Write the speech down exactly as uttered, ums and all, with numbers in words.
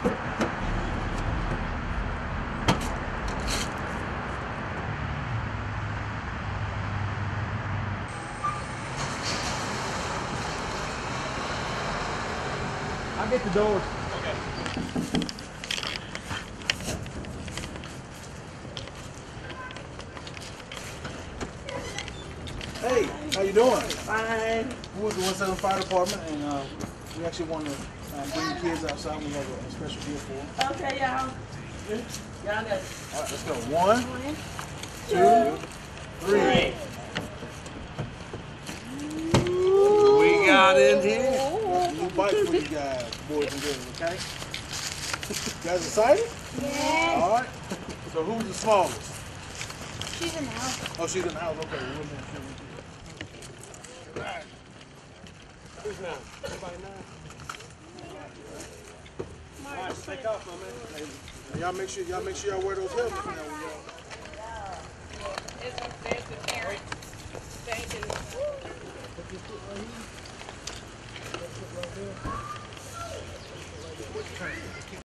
I'll get the doors. Okay. Hey, how you doing? Fine. We're with the Winston-Salem Fire Department, and uh, we actually want to uh, bring the kids outside. We have a, a special deal for them. Okay, y'all. Y'all got it. All right, let's go. One, two, three. We got in here. That's a new bike for you guys, boys and girls, okay? You guys excited? Yes. All right. So who's the smallest? She's in the house. Oh, she's in the house. Okay. We're in there. Who's now? Everybody now? All right, take off, my man. Hey, y'all make sure y'all make sure y'all wear those helmets now when y'all. There's the parent. Thank you.